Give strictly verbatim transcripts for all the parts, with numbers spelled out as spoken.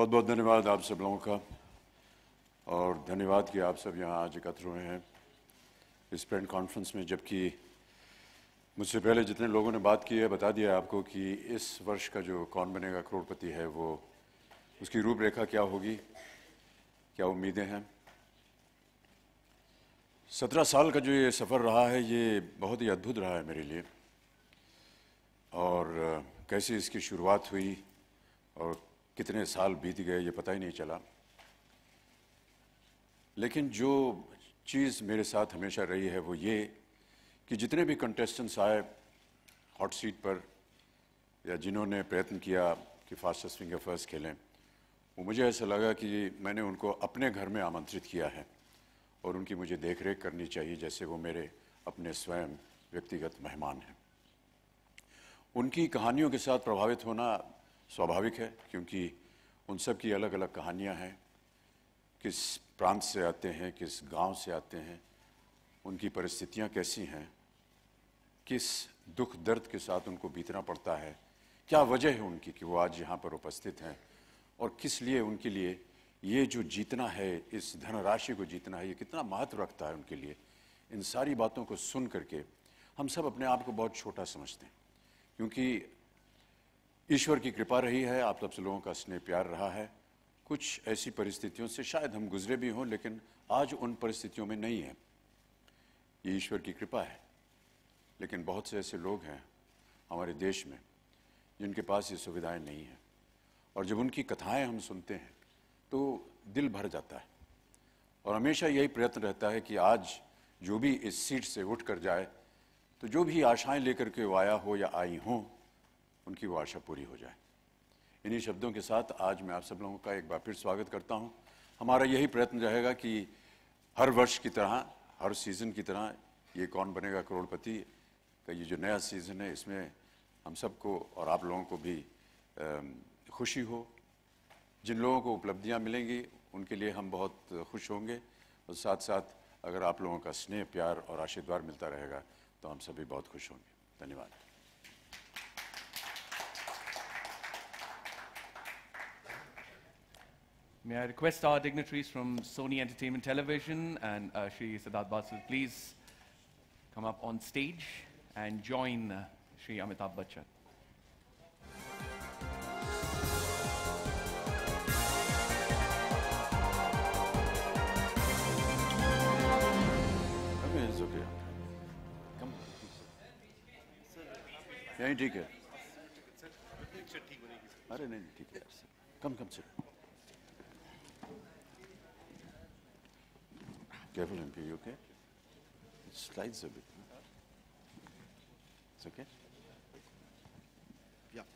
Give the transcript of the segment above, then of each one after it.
बहुत बहुत धन्यवाद आप सब लोगों का, और धन्यवाद कि आप सब यहाँ आज एकत्र हुए हैं इस प्रेस कॉन्फ्रेंस में। जबकि मुझसे पहले जितने लोगों ने बात की है, बता दिया आपको कि इस वर्ष का जो कौन बनेगा करोड़पति है, वो उसकी रूपरेखा क्या होगी, क्या उम्मीदें हैं। सत्रह साल का जो ये सफ़र रहा है, ये बहुत ही अद्भुत रहा है मेरे लिए। और कैसे इसकी शुरुआत हुई और कितने साल बीत गए ये पता ही नहीं चला। लेकिन जो चीज़ मेरे साथ हमेशा रही है वो ये कि जितने भी कंटेस्टेंट्स आए हॉट सीट पर, या जिन्होंने प्रयत्न किया कि फास्टेस्ट फिंगर फर्स्ट खेलें, वो मुझे ऐसा लगा कि मैंने उनको अपने घर में आमंत्रित किया है और उनकी मुझे देख रेख करनी चाहिए जैसे वो मेरे अपने स्वयं व्यक्तिगत मेहमान हैं। उनकी कहानियों के साथ प्रभावित होना स्वाभाविक है, क्योंकि उन सब की अलग अलग कहानियां हैं। किस प्रांत से आते हैं, किस गांव से आते हैं, उनकी परिस्थितियां कैसी हैं, किस दुख दर्द के साथ उनको बीतना पड़ता है, क्या वजह है उनकी कि वो आज यहाँ पर उपस्थित हैं, और किस लिए उनके लिए ये जो जीतना है, इस धनराशि को जीतना है, ये कितना महत्व रखता है उनके लिए। इन सारी बातों को सुन करके हम सब अपने आप को बहुत छोटा समझते हैं, क्योंकि ईश्वर की कृपा रही है, आप सब लोगों का स्नेह प्यार रहा है। कुछ ऐसी परिस्थितियों से शायद हम गुजरे भी हों, लेकिन आज उन परिस्थितियों में नहीं है, ये ईश्वर की कृपा है। लेकिन बहुत से ऐसे लोग हैं हमारे देश में जिनके पास ये सुविधाएं नहीं हैं, और जब उनकी कथाएं हम सुनते हैं तो दिल भर जाता है। और हमेशा यही प्रयत्न रहता है कि आज जो भी इस सीट से उठ कर जाए, तो जो भी आशाएं लेकर के वो आया हो या आई हों, उनकी वो आशा पूरी हो जाए। इन्हीं शब्दों के साथ आज मैं आप सब लोगों का एक बार फिर स्वागत करता हूं। हमारा यही प्रयत्न रहेगा कि हर वर्ष की तरह, हर सीज़न की तरह, ये कौन बनेगा करोड़पति का ये जो नया सीज़न है, इसमें हम सबको और आप लोगों को भी खुशी हो। जिन लोगों को उपलब्धियां मिलेंगी उनके लिए हम बहुत खुश होंगे, और साथ साथ अगर आप लोगों का स्नेह प्यार और आशीर्वाद मिलता रहेगा तो हम सभी बहुत खुश होंगे। धन्यवाद। May I request our dignitaries from Sony Entertainment Television and uh, Shri Siddharth Basu, please come up on stage and join uh, Shri Amitabh Bachchan. It's okay. Come. यहीं ठीक है। अरे नहीं ठीक है यार। कम कम से। Careful, M P, you okay? It slides a bit. It's okay? Yeah.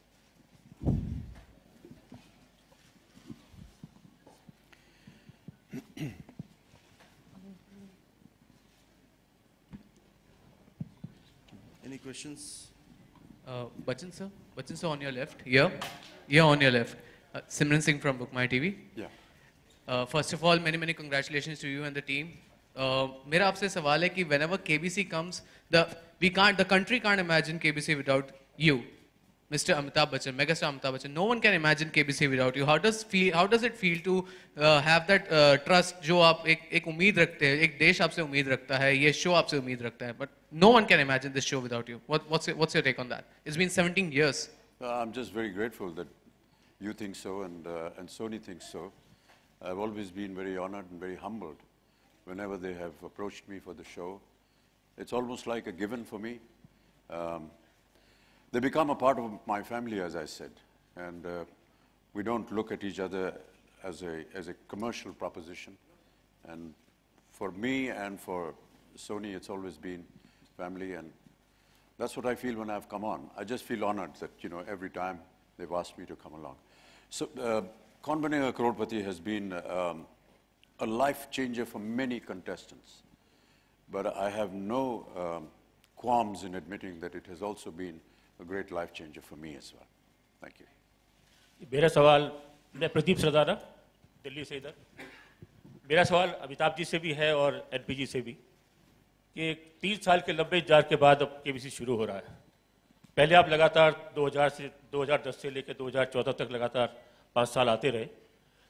Any questions? Uh, Bachchan sir, Bachchan sir on your left, here, here on your left. Uh, Simran Singh from Book My T V. Yeah. Uh, first of all, many many congratulations to you and the team. Uh, मेरा आपसे सवाल है कि whenever K B C comes, the we can't, the country can't imagine K B C without you, Mister Amitabh Bachchan, megastar Amitabh Bachchan. No one can imagine K B C without you. How does feel? How does it feel to uh, have that uh, trust? जो आप एक एक उम्मीद रखते हैं, एक देश आपसे उम्मीद रखता है, ये show आपसे उम्मीद रखता है. But no one can imagine this show without you. What, what's your, what's your take on that? It's been seventeen years. Uh, I'm just very grateful that you think so and uh, and Sony thinks so. I've always been very honored and very humbled whenever they have approached me for the show. It's almost like a given for me. Um, they become a part of my family, as I said, and uh, we don't look at each other as a, as a commercial proposition. And for me and for Sony, it's always been family, and that's what I feel when I've come on. I just feel honored that, you know, every time they've asked me to come along. So, uh, Kaun Banega Crorepati has been um, a life changer for many contestants, but I have no um, qualms in admitting that it has also been a great life changer for me as well. Thank you. मेरा सवाल, मैं प्रदीप सरदारा, दिल्ली से इधर। मेरा सवाल अमिताभ जी से भी है और एनपी जी से भी, कि तीस साल के लंबे इंतजार के बाद अब केबीसी शुरू हो रहा है। पहले आप लगातार दो हज़ार से दो हज़ार दस से लेकर दो हज़ार चौदह तक लगातार पाँच साल आते रहे,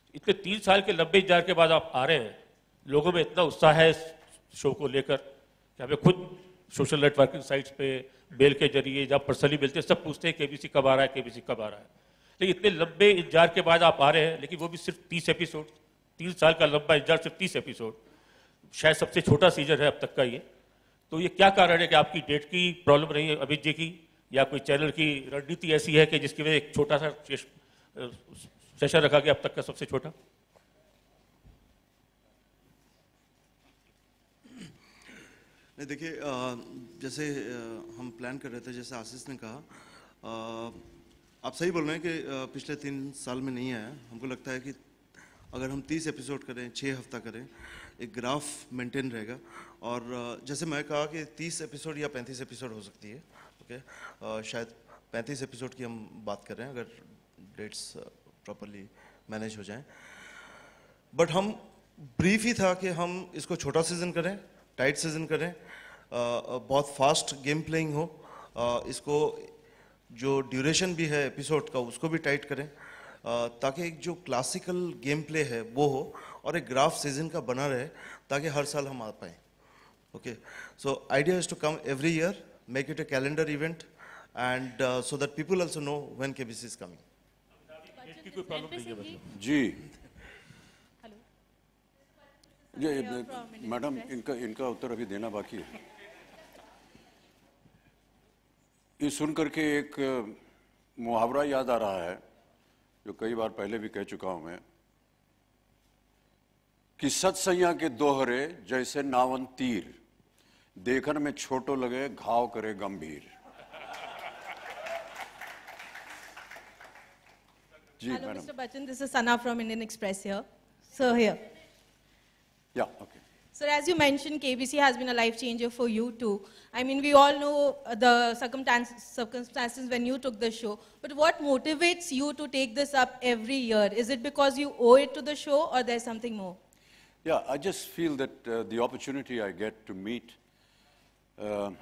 इतने तीन साल के लंबे इंतजार के बाद आप आ रहे हैं, लोगों में इतना उत्साह है इस शो को लेकर कि हमें खुद सोशल नेटवर्किंग साइट्स पे मेल के जरिए जब पर्सनली मिलते हैं सब पूछते हैं केबीसी कब आ रहा है, केबीसी कब आ रहा है। लेकिन इतने लंबे इंतजार के बाद आप आ रहे हैं, लेकिन वो भी सिर्फ तीस एपिसोड, तीन साल का लंबा इंतजार सिर्फ तीस एपिसोड, शायद सबसे छोटा सीजन है अब तक का ये। तो ये क्या कारण है कि आपकी डेट की प्रॉब्लम रही है अमित जी की, या कोई चैनल की रणनीति ऐसी है कि जिसकी वजह एक छोटा सा सेशन रखा गया अब तक का सबसे छोटा? नहीं देखिए, जैसे हम प्लान कर रहे थे, जैसे आशीष ने कहा, आप सही बोल रहे हैं कि पिछले तीन साल में नहीं आया। हमको लगता है कि अगर हम तीस एपिसोड करें, छः हफ्ता करें, एक ग्राफ मेंटेन रहेगा। और जैसे मैं कहा कि तीस एपिसोड या पैंतीस एपिसोड हो सकती है, ओके, शायद पैंतीस एपिसोड की हम बात कर रहे हैं अगर डेट्स प्रॉपरली मैनेज हो जाएं। बट हम ब्रीफ ही था कि हम इसको छोटा सीजन करें, टाइट सीजन करें, बहुत फास्ट गेम प्लेइंग हो, इसको जो ड्यूरेशन भी है एपिसोड का उसको भी टाइट करें, ताकि एक जो क्लासिकल गेम प्ले है वो हो और एक ग्राफ सीजन का बना रहे ताकि हर साल हम आ पाएँ। Okay, so idea is to come every year, make it a calendar event, and uh, so that people also know when K B C is coming. जी ये मैडम, इनका इनका उत्तर अभी देना बाकी है। ये सुन करके एक मुहावरा याद आ रहा है जो कई बार पहले भी कह चुका हूं मैं, कि सत्सैया के दोहरे जैसे नावन तीर, देखन में छोटो लगे घाव करे गंभीर। Hello, Mister Bachchan. This is Sana from Indian Express here. So here. Yeah, okay. Sir, as you mentioned, K B C has been a life changer for you too. I mean, we all know the circumstances, circumstances when you took the show. But what motivates you to take this up every year? Is it because you owe it to the show, or there's something more? Yeah, I just feel that uh, the opportunity I get to meet uh,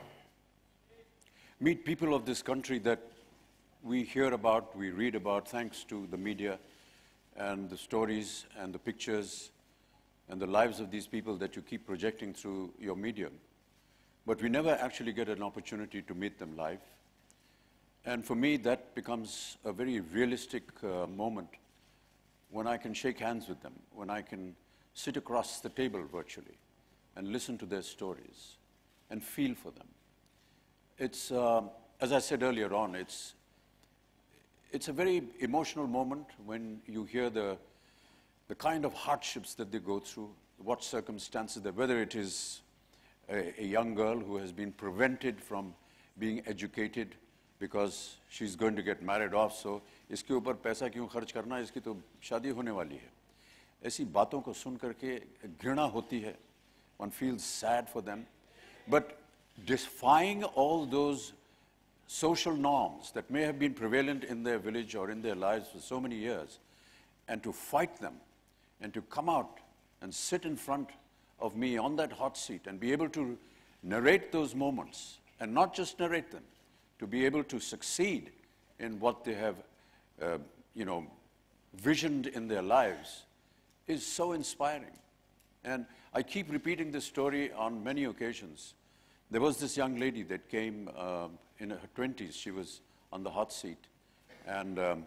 meet people of this country that we hear about, we read about, thanks to the media and the stories and the pictures and the lives of these people that you keep projecting through your medium. But we never actually get an opportunity to meet them live. And for me, that becomes a very realistic uh, moment when I can shake hands with them, when I can sit across the table virtually and listen to their stories and feel for them. It's, uh, as I said earlier on, it's, it's a very emotional moment when you hear the, the kind of hardships that they go through, what circumstances, that whether it is a, a young girl who has been prevented from being educated because she's going to get married off, so इसके ऊपर पैसा क्यों खर्च करना, इसकी तो शादी होने वाली है। ऐसी बातों को सुन करके घृणा होती है, one feels sad for them, but defying all those social norms that may have been prevalent in their village or in their lives for so many years, and to fight them, and to come out and sit in front of me on that hot seat and be able to narrate those moments, and not just narrate them, to be able to succeed in what they have, uh, you know, visioned in their lives, is so inspiring. And I keep repeating this story on many occasions. There was this young lady that came uh, in her twenties. She was on the hot seat. And um,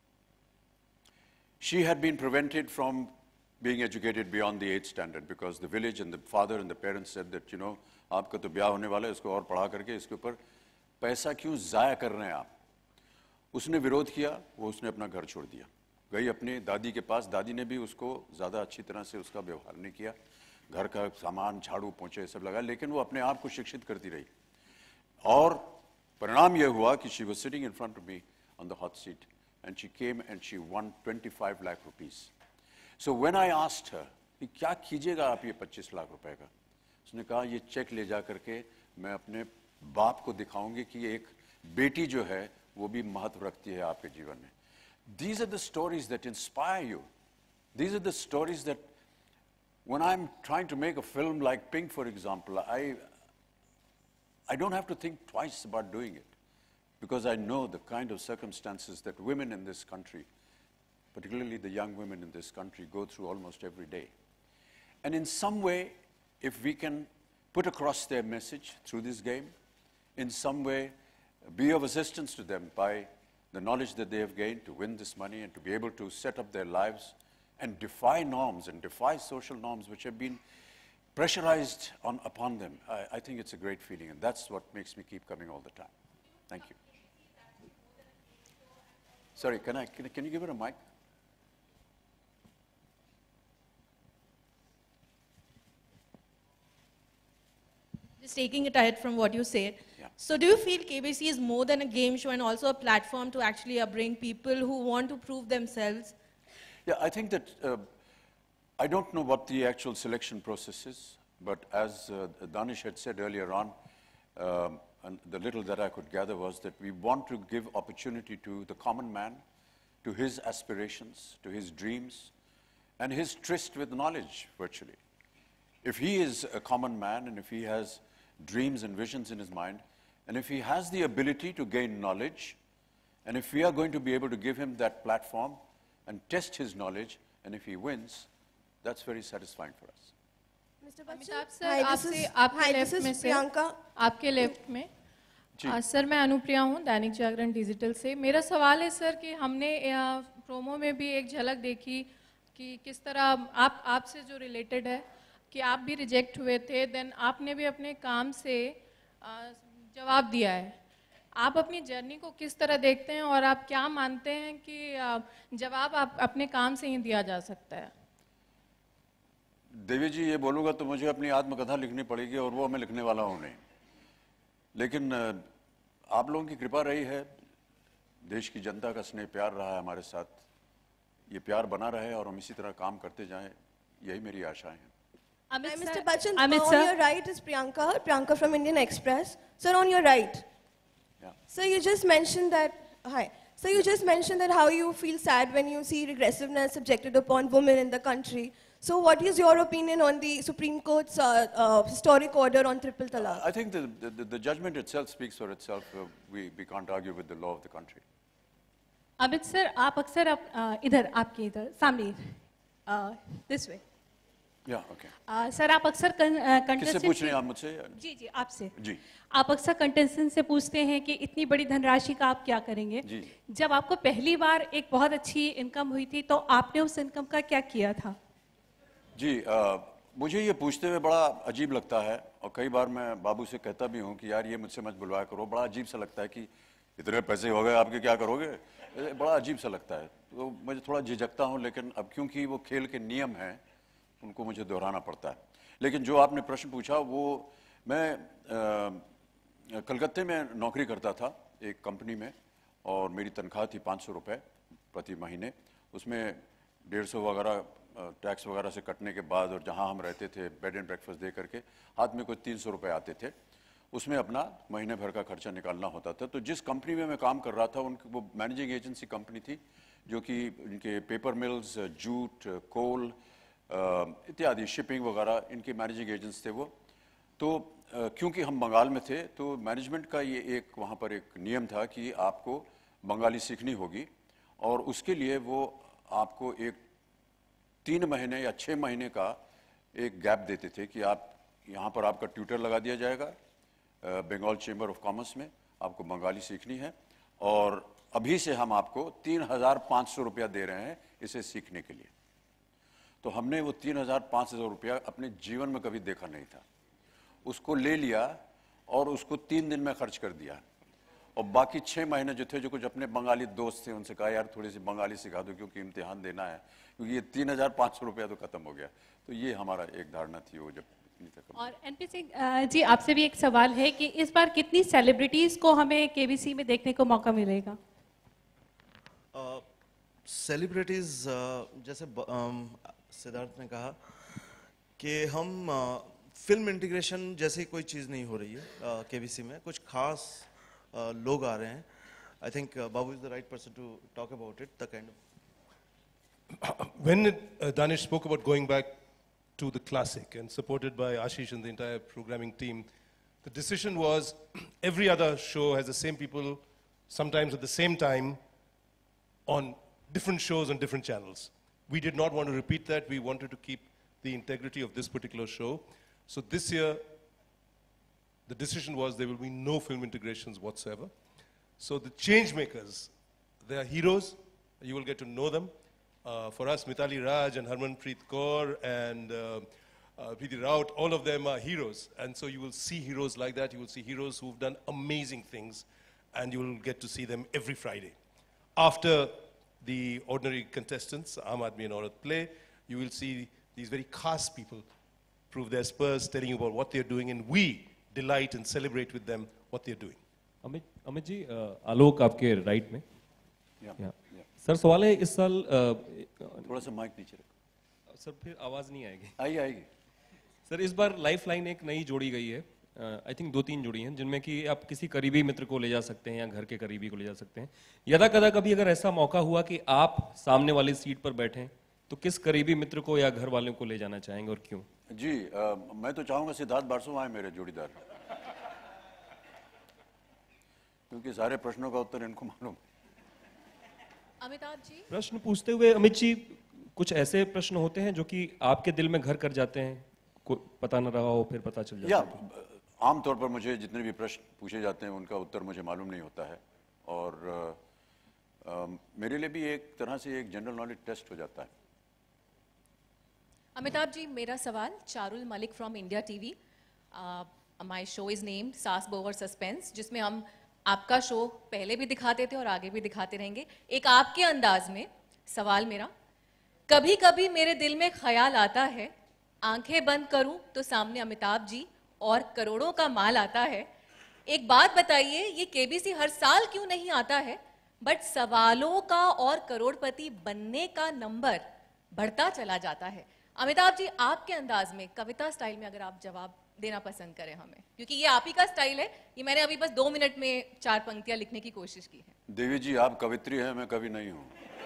she had been prevented from being educated beyond the eighth standard because the village and the father and the parents said that, you know, आपका तो ब्याह होने वाला है, इसको और पढ़ा करके इसके ऊपर पैसा क्यों ज़ाया कर रहे हैं आप। उसने विरोध किया, वो उसने अपना घर छोड़ दिया, गई अपने दादी के पास। दादी ने भी उसको ज़्यादा अच्छी तरह से उसका व्यवहार नहीं किया, घर का सामान झाड़ू पोंछे सब लगा, लेकिन वो अपने आप को शिक्षित करती रही। और परिणाम यह हुआ कि she was sitting in front of me on the hot seat and she came and she won twenty-five lakh rupees. So when I asked her कि क्या कीजिएगा आप ये पच्चीस लाख रुपए का, उसने कहा ये चेक ले जा करके मैं अपने बाप को दिखाऊंगी कि एक बेटी जो है वो भी महत्व रखती है आपके जीवन में। These are the stories that inspire you. These are the stories that when I'm trying to make a film like Pink, for example, I, I don't have to think twice about doing it because I know the kind of circumstances that women in this country, particularly the young women in this country, go through almost every day. And in some way, if we can put across their message through this game, in some way be of assistance to them by the knowledge that they have gained to win this money and to be able to set up their lives and defy norms and defy social norms which have been pressurized on, upon them, I, I think it's a great feeling, and that's what makes me keep coming all the time. Thank you. Sorry, can, I, can, can you give her a mic? Just taking it ahead from what you said. Yeah. So do you feel K B C is more than a game show and also a platform to actually uh, bring people who want to prove themselves? Yeah, I think that, uh, I don't know what the actual selection process is, but as uh, Danish had said earlier on, um, and the little that I could gather was that we want to give opportunity to the common man, to his aspirations, to his dreams, and his tryst with knowledge, virtually. If he is a common man and if he has dreams and visions in his mind, and if he has the ability to gain knowledge, and if we are going to be able to give him that platform and test his knowledge, and if he wins, that's very satisfying for us. Mr. Amitabh Bachchan, sir, hi, this आपसे is, आपके hi, left this में is से Priyanka. आपके left में जी। आ, sir मैं अनुप्रिया हूँ Dainik Jagran digital से। मेरा सवाल है सर कि हमने आ, प्रोमो में भी एक झलक देखी कि किस तरह आप आपसे जो रिलेटेड है कि आप भी रिजेक्ट हुए थे, देन आपने भी अपने काम से आ, जवाब दिया है। आप अपनी जर्नी को किस तरह देखते हैं और आप क्या मानते हैं कि आ, जवाब आप अपने काम से ही दिया जा सकता है? देवी जी, ये बोलूँगा तो मुझे अपनी आत्मकथा लिखनी पड़ेगी और वो मैं लिखने वाला हूँ नहीं। लेकिन आप लोगों की कृपा रही है, देश की जनता का स्नेह प्यार रहा है हमारे साथ, ये प्यार बना रहे और हम इसी तरह काम करते जाएं, यही मेरी आशाएं हैं। Hi, Amit Mister sir, Bachchan, Amit on sir. your right is Priyanka, Priyanka from Indian Express. Sir, on your right. Yeah. So you just mentioned that, hi. So you just mentioned that how you feel sad when you see regressiveness subjected upon women in the country. So what is your opinion on the Supreme Court's uh, uh, historic order on triple talaq? I think the, the, the judgment itself speaks for itself. Uh, we, we can't argue with the law of the country. Amit sir, आप अक्सर आप, आ, इधर आपके इधर सामने this way Yeah, okay. Sir आप अक्सर किससे कंटेस्टेंट पूछ रहे हैं आप मुझसे? जी जी आपसे जी। आप अक्सर कंटेस्टेंट से पूछते हैं कि इतनी बड़ी धनराशि का आप क्या करेंगे? जी। जब आपको पहली बार एक बहुत अच्छी इनकम हुई थी तो आपने उस इनकम का क्या किया था? जी, आ, मुझे ये पूछते हुए बड़ा अजीब लगता है और कई बार मैं बाबू से कहता भी हूँ कि यार ये मुझसे मत बुलवाया करो। बड़ा अजीब सा लगता है कि इतने पैसे हो गए आपके, क्या करोगे? बड़ा अजीब सा लगता है, तो मुझे थोड़ा झिझकता हूँ, लेकिन अब क्योंकि वो खेल के नियम हैं उनको मुझे दोहराना पड़ता है। लेकिन जो आपने प्रश्न पूछा वो, मैं कलकत्ते में नौकरी करता था एक कंपनी में और मेरी तनख्वाह थी पाँच सौ रुपये प्रति महीने। उसमें डेढ़ सौ वगैरह टैक्स वगैरह से कटने के बाद और जहाँ हम रहते थे बेड एंड ब्रेकफास्ट दे करके हाथ में कुछ तीन सौ रुपये आते थे, उसमें अपना महीने भर का खर्चा निकालना होता था। तो जिस कंपनी में मैं काम कर रहा था उनकी वो मैनेजिंग एजेंसी कंपनी थी जो कि इनके पेपर मिल्स, जूट, कोल इत्यादि, शिपिंग वगैरह इनके मैनेजिंग एजेंट्स थे वो। तो क्योंकि हम बंगाल में थे तो मैनेजमेंट का ये एक वहाँ पर एक नियम था कि आपको बंगाली सीखनी होगी और उसके लिए वो आपको एक तीन महीने या छः महीने का एक गैप देते थे कि आप यहाँ पर आपका ट्यूटर लगा दिया जाएगा बंगाल चेंबर ऑफ कॉमर्स में, आपको बंगाली सीखनी है और अभी से हम आपको तीन हज़ार पाँच सौ रुपया दे रहे हैं इसे सीखने के लिए। तो हमने वो तीन हज़ार पाँच सौ रुपया अपने जीवन में कभी देखा नहीं था, उसको ले लिया और उसको तीन दिन में खर्च कर दिया और बाकी छः महीने जो थे, जो कुछ अपने बंगाली दोस्त थे उनसे कहा यार थोड़ी सी बंगाली सिखा दो क्योंकि इम्तिहान देना है, क्योंकि ये तीन हज़ार पाँच सौ रुपया तो ख़त्म हो गया। तो ये हमारा एक धारणा थी वो जब इतनी तक। और एनपीसी जी आपसे भी एक सवाल है कि इस बार कितनी सेलिब्रिटीज को हमें केबीसी में देखने को मौका मिलेगा? सेलिब्रिटीज uh, uh, जैसे um, सिद्धार्थ ने कहा कि हम फिल्म इंटीग्रेशन जैसी कोई चीज़ नहीं हो रही है केबीसी में, कुछ खास uh, लोग आ रहे हैं। I think Babu is the right person to talk about it, the kind of When uh, Danish spoke about going back to the classic and supported by Ashish and the entire programming team, the decision was every other show has the same people, sometimes at the same time, on different shows on different channels. We did not want to repeat that. We wanted to keep the integrity of this particular show. So this year, the decision was there will be no film integrations whatsoever. So the change makers, they are heroes. You will get to know them. Uh, for us, Mithali Raj and Harmanpreet Kaur and uh, uh, Preeti Raut, all of them are heroes. And so you will see heroes like that. You will see heroes who've done amazing things. And you will get to see them every Friday. After the ordinary contestants, Aam Aadmi and Aurat play, you will see these very khas people prove their spurs, telling you about what they're doing, and we delight and celebrate with them what they're doing. Amit Amit ji Alok आपके right में या sir सवाल है इस साल थोड़ा सा mic नीचे रखो सर फिर आवाज नहीं आएगी आएगी आएगी सर इस बार लाइफ लाइन एक नई जोड़ी गई है आई थिंक दो तीन जोड़ी हैं जिनमें कि आप किसी करीबी मित्र को ले जा सकते हैं या घर के करीबी को ले जा सकते हैं यदा कदा कभी अगर ऐसा मौका हुआ कि आप सामने वाली सीट पर बैठें तो किस करीबी मित्र को या घर वालों को ले जाना चाहेंगे और क्यों जी आ, मैं तो चाहूंगा सिद्धार्थ बारसो आए मेरे जोड़ीदार क्योंकि सारे प्रश्नों का उत्तर इनको मालूम अमिताभ जी प्रश्न पूछते हुए अमित जी कुछ ऐसे प्रश्न होते हैं जो कि आपके दिल में घर कर जाते हैं पता न रहा हो फिर पता चल जाता है आमतौर पर मुझे जितने भी प्रश्न पूछे जाते हैं उनका उत्तर मुझे मालूम नहीं होता है और आ, आ, मेरे लिए भी एक तरह से एक जनरल नॉलेज टेस्ट हो जाता है अमिताभ जी मेरा सवाल Charul Malik from India TV my show is named Saas बोवर सस्पेंस जिसमें हम आपका शो पहले भी दिखाते थे और आगे भी दिखाते रहेंगे एक आपके अंदाज में सवाल मेरा कभी कभी मेरे दिल में ख्याल आता है आंखें बंद करूं तो सामने अमिताभ जी और करोड़ों का माल आता है एक बात बताइए ये केबीसी हर साल क्यों नहीं आता है बट सवालों का और करोड़पति बनने का नंबर बढ़ता चला जाता है अमिताभ जी आपके अंदाज में कविता स्टाइल में अगर आप जवाब देना पसंद करें हमें क्योंकि ये आप ही का स्टाइल है ये मैंने अभी बस दो मिनट में चार पंक्तियां लिखने की कोशिश की है देवी जी आप कवित्री हैं मैं कवि नहीं हूं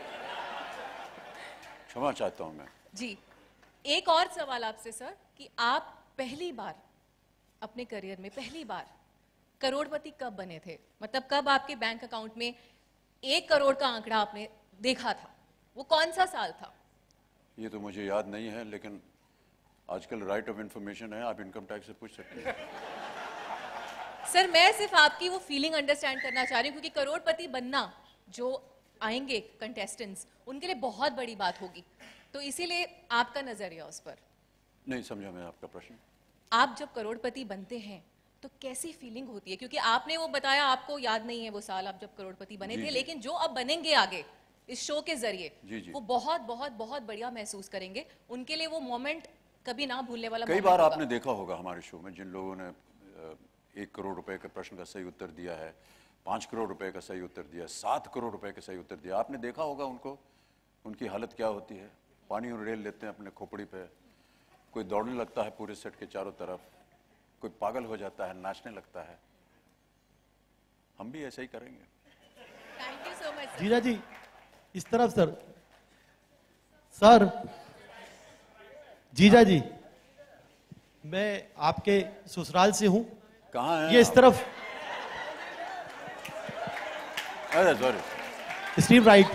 क्षमा चाहता हूं मैं जी एक और सवाल आपसे सर कि आप पहली बार अपने करियर में पहली बार करोड़पति कब बने थे मतलब कब आपके बैंक अकाउंट में एक करोड़ का आंकड़ा आपने देखा था वो कौन सा साल था ये तो मुझे याद नहीं है लेकिन आजकल राइट ऑफ इंफॉर्मेशन है आप इनकम टैक्स से पूछ सकते हैं सर मैं सिर्फ आपकी वो फीलिंग अंडरस्टैंड करना चाह रही हूँ क्योंकि करोड़पति बनना जो आएंगे कंटेस्टेंट्स उनके लिए बहुत बड़ी बात होगी तो इसीलिए आपका नजरिया उस पर नहीं समझा मैं आपका प्रश्न आप जब करोड़पति बनते हैं तो कैसी फीलिंग होती है क्योंकि आपने वो बताया आपको याद नहीं है वो साल आप जब करोड़पति बने थे लेकिन जो अब बनेंगे आगे इस शो के जरिए वो बहुत बहुत बहुत बढ़िया महसूस करेंगे उनके लिए वो मोमेंट कभी ना भूलने वाला कई बार आपने देखा होगा हमारे शो में जिन लोगों ने एक करोड़ रुपए के प्रश्न का सही उत्तर दिया है पांच करोड़ रुपए का सही उत्तर दिया सात करोड़ रुपए का सही उत्तर दिया आपने देखा होगा उनको उनकी हालत क्या होती है पानी उड़ेल लेते हैं अपने खोपड़ी पे कोई दौड़ने लगता है पूरे सेट के चारों तरफ कोई पागल हो जाता है नाचने लगता है हम भी ऐसा ही करेंगे थैंक यू सो मच जीजा जी इस तरफ सर सर जीजा जी मैं आपके ससुराल से हूं कहाँ है ये इस तरफ अरे सॉरी स्टीव राइट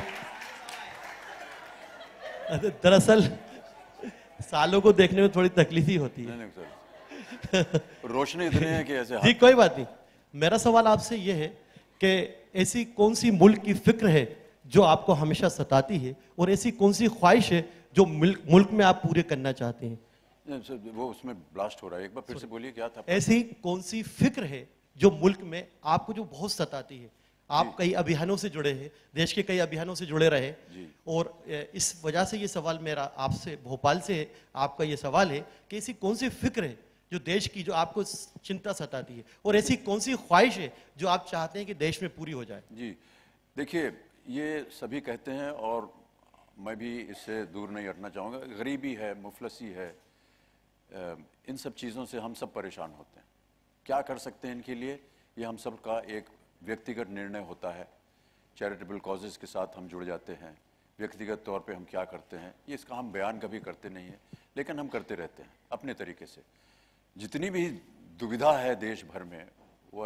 दरअसल सालों को देखने में थोड़ी तकलीफ ही होती है नहीं, नहीं, रोशनी इतनी है कि ऐसे जी कोई बात नहीं मेरा सवाल आपसे ये है कि ऐसी कौन सी मुल्क की फिक्र है जो आपको हमेशा सताती है और ऐसी कौन सी ख्वाहिश है जो मुल्क में आप पूरे करना चाहते हैं वो उसमें ब्लास्ट हो रहा है एक बार फिर से बोलिए क्या था ऐसी कौन सी फिक्र है जो मुल्क में आपको जो बहुत सताती है आप कई अभियानों से जुड़े हैं देश के कई अभियानों से जुड़े रहे और इस वजह से ये सवाल मेरा आपसे भोपाल से है आपका ये सवाल है कि ऐसी कौन सी फिक्र है जो देश की जो आपको चिंता सताती है और ऐसी कौन सी ख्वाहिश है जो आप चाहते हैं कि देश में पूरी हो जाए जी देखिए ये सभी कहते हैं और मैं भी इससे दूर नहीं हटना चाहूँगा गरीबी है मुफलसी है इन सब चीज़ों से हम सब परेशान होते हैं क्या कर सकते हैं इनके लिए ये हम सब का एक व्यक्तिगत निर्णय होता है चैरिटेबल कॉजेज़ के साथ हम जुड़ जाते हैं व्यक्तिगत तौर पे हम क्या करते हैं ये इसका हम बयान कभी करते नहीं है लेकिन हम करते रहते हैं अपने तरीके से जितनी भी दुविधा है देश भर में वो एक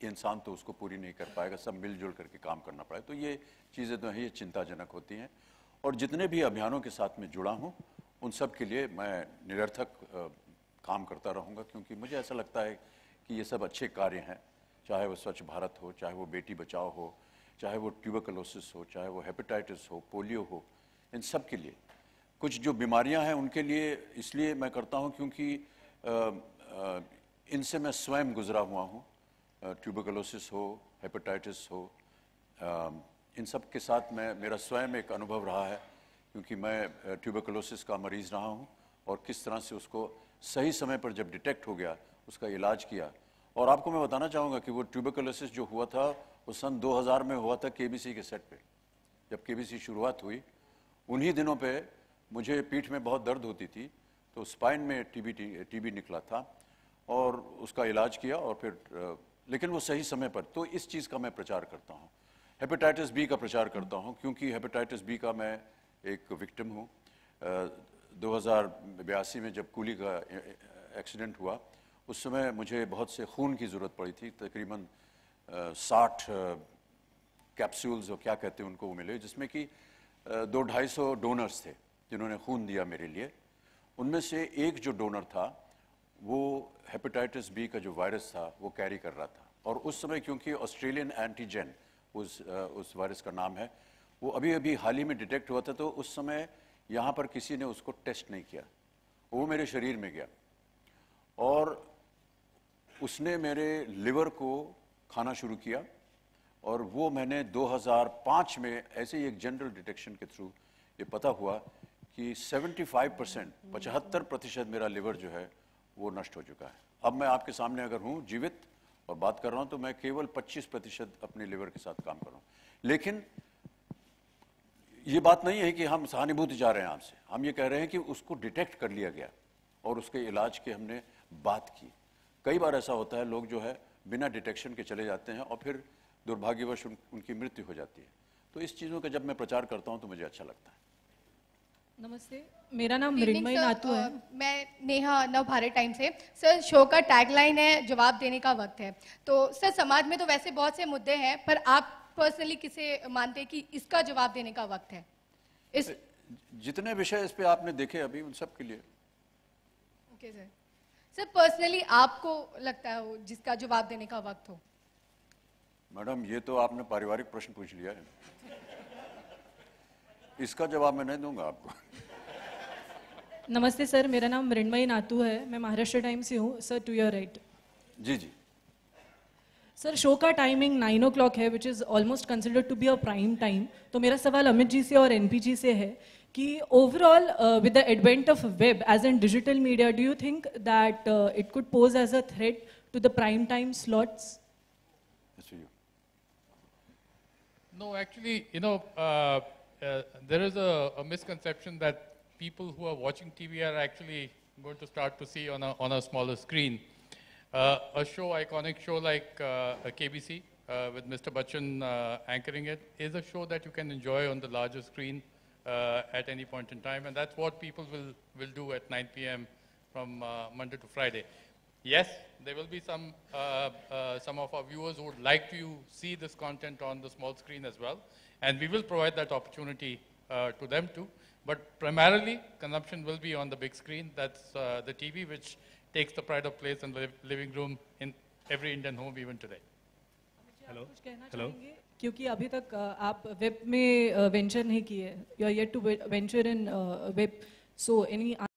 इंसान तो उसको पूरी नहीं कर पाएगा, सब मिलजुल करके काम करना पड़ेगा। तो ये चीज़ें तो हैं, ये चिंताजनक होती हैं। और जितने भी अभियानों के साथ में जुड़ा हूँ उन सब के लिए मैं निरर्थक अ, काम करता रहूँगा, क्योंकि मुझे ऐसा लगता है कि ये सब अच्छे कार्य हैं, चाहे वो स्वच्छ भारत हो, चाहे वो बेटी बचाओ हो, चाहे वो ट्यूबरकुलोसिस हो, चाहे वो हेपेटाइटिस हो, पोलियो हो, इन सब के लिए। कुछ जो बीमारियां हैं उनके लिए इसलिए मैं करता हूं क्योंकि अ, अ, इनसे मैं स्वयं गुजरा हुआ हूं। ट्यूबरकुलोसिस हो, हेपेटाइटिस हो, अ, इन सब के साथ मैं मेरा स्वयं एक अनुभव रहा है, क्योंकि मैं ट्यूबरकुलोसिस का मरीज़ रहा हूं और किस तरह से उसको सही समय पर जब डिटेक्ट हो गया उसका इलाज किया। और आपको मैं बताना चाहूँगा कि वो ट्यूबरकुलोसिस जो हुआ था वो सन दो हज़ार में हुआ था केबीसी के सेट पे। जब केबीसी शुरुआत हुई उन्हीं दिनों पे मुझे पीठ में बहुत दर्द होती थी, तो स्पाइन में टीबी टीबी निकला था और उसका इलाज किया और फिर, लेकिन वो सही समय पर। तो इस चीज़ का मैं प्रचार करता हूँ। हेपेटाइटिस बी का प्रचार करता हूँ क्योंकि हेपेटाइटिस बी का मैं एक विक्टिम हूँ। दो हज़ार बयासी में जब कूली का एक्सीडेंट हुआ उस समय मुझे बहुत से खून की ज़रूरत पड़ी थी। तकरीबन साठ कैप्सूल्स और क्या कहते हैं उनको वो मिले, जिसमें कि दो ढाई सौ डोनर्स थे जिन्होंने खून दिया मेरे लिए। उनमें से एक जो डोनर था वो हेपेटाइटिस बी का जो वायरस था वो कैरी कर रहा था। और उस समय क्योंकि ऑस्ट्रेलियन एंटीजन उस उस वायरस का नाम है, वो अभी अभी हाल ही में डिटेक्ट हुआ था, तो उस समय यहाँ पर किसी ने उसको टेस्ट नहीं किया, वो मेरे शरीर में गया और उसने मेरे लिवर को खाना शुरू किया। और वो मैंने दो हज़ार पाँच में ऐसे ही एक जनरल डिटेक्शन के थ्रू ये पता हुआ कि पचहत्तर परसेंट पचहत्तर प्रतिशत मेरा लिवर जो है वो नष्ट हो चुका है। अब मैं आपके सामने अगर हूँ जीवित और बात कर रहा हूँ तो मैं केवल पच्चीस प्रतिशत अपने लिवर के साथ काम कर रहा हूँ। लेकिन ये बात नहीं है कि हम सहानुभूति चाह रहे हैं आपसे, हम ये कह रहे हैं कि उसको डिटेक्ट कर लिया गया और उसके इलाज की हमने बात की। कई बार ऐसा होता है लोग जो है बिना डिटेक्शन के चले जाते हैं और फिर दुर्भाग्यवश उन, उनकी मृत्यु हो जाती है। तो इस चीज़ों का जब मैं प्रचार करता हूं तो मुझे अच्छा लगता है। नमस्ते, मेरा नाम Good evening, मृण्मयी sir. नातू है। अ, मैं नेहा नव भारत टाइम से। सर, शो का टैगलाइन है जवाब देने का वक्त है। तो सर, समाज में तो वैसे बहुत से मुद्दे हैं, पर आप पर्सनली किसे मानते हैं कि इसका जवाब देने का वक्त है? इस जितने विषय इस पे आपने देखे अभी उन सब के लिए। Okay sir. सर, पर्सनली आपको लगता है वो जिसका जवाब देने का वक्त हो? मैडम, ये तो आपने पारिवारिक प्रश्न पूछ लिया है, इसका जवाब मैं नहीं दूंगा आपको। नमस्ते सर, मेरा नाम मृण्मयी नातू है, मैं महाराष्ट्र टाइम से हूँ। Sir, to your right. जी जी सर, शो का टाइमिंग नाइन ओ क्लॉक है, which is almost considered to be a prime time. तो मेरा सवाल अमित जी से और एनपी जी से है कि overall with the advent of web as an digital media, do you think that it could pose as a threat to the prime time slots? No, actually, you know, uh, uh, there is a, a misconception that people who are watching T V are actually going to start to see on a, on a smaller screen. Uh, a show, iconic show like uh, K B C uh, with Mister Bachchan uh, anchoring it, is a show that you can enjoy on the larger screen uh, at any point in time, and that's what people will, will do at nine p m from uh, Monday to Friday. Yes, there will be some, uh, uh, some of our viewers who would like to see this content on the small screen as well, and we will provide that opportunity uh, to them too. But primarily, consumption will be on the big screen. That's uh, the T V, which takes the pride of place in the living room in every Indian home even today. Hello. Hello. क्योंकि अभी तक आप web में venture नहीं किए, you are yet to venture in web, so any